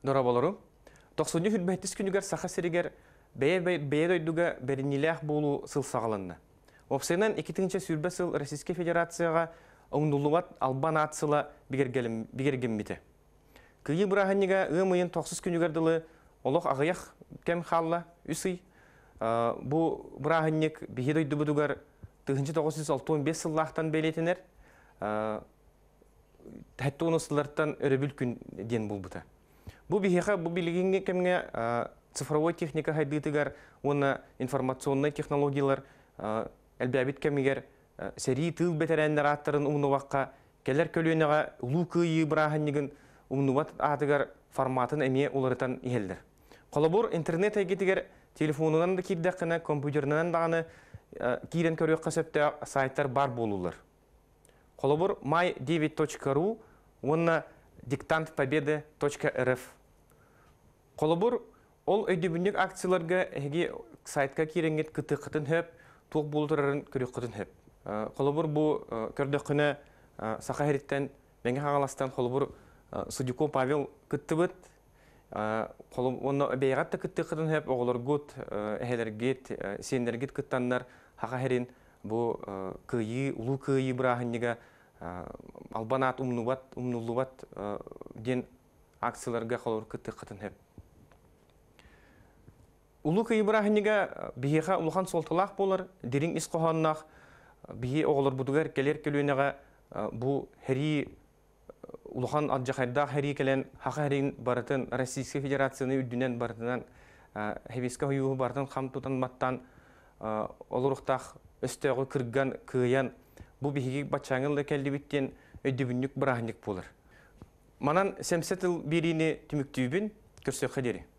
Нораболору. Тоқсонны хүлбәттіс күнігер сақа сірігер бәйе дойдуға бәрінеләқ болу сыл сағаланна. Опсайнан 2-ші сүрбә сыл Российская Федерацияға оңдулуат албан атсыла бігергенметі. Күйі бұрағанныға ұмайын тоқсыз күнігерділі олық ағаяқ кәм қалла үсі. Бұ бұрағаннық бейе дойду бұдуғар 1965 сыллақтан бәйлетінер. Тәтті оны сыларттан өребіл күн ден бұл бұта. Бұл бейеға, бұл білігенге кәмге цифровой техника хайдытыгар, оны информационный технологиялар әлбәбет кәмегер сәрі тыл бәтәрәндер аттарын ұмнуаққа, кәлер көлуенеға ұлу күйі бұрағаннығын ұмнуат атыгар форматын әме оларытан елдір. Қолабыр интернет әгетігер телефонынан да кейдіқіні, компьютерінен дағаны кейден көрек қасепті сайттар бар болулар. Қолабыр my9.ru, оны diktantpobedy.rf. Қолабыр ол өйдебіндік акцияларға әге сайтқа керенгет күті-қытын хөп, тоқ болдырарын көрек қытын хөп. Қолабыр бұл көрдіқіні сақа әріттен, мәңгі қағаластан қолабыр Судюков Павел күтті бұд. Оны бейғатты күті-қытын хөп, оғылар ғыт, әхелергет, сендергет күттандар хақа әрін бұл күйі, ұлу күйі бұрағынныға албанат умнулуат ден акцияларға қолабыр күті-қытын хөп. Улу күйі бұрағынныға бейеға ұлған солтылақ болар, дерін іс қоғаннақ, бейе оғылар бұдығар келер келуенеға бұл әрі ұлған аджақайдақ әрі келен хақа әрін барытын Российская Федерацияны үддінен барытынан хевеске хойуғы барытын қам тұтан баттан олырықтақ өстеғі кірган күйян бұл бейеге батшаңылы кәлді біттен өйдебіннік бұрағыннық болар. Манан сәмсетіл беріне түміктүйбін көрсе қадері.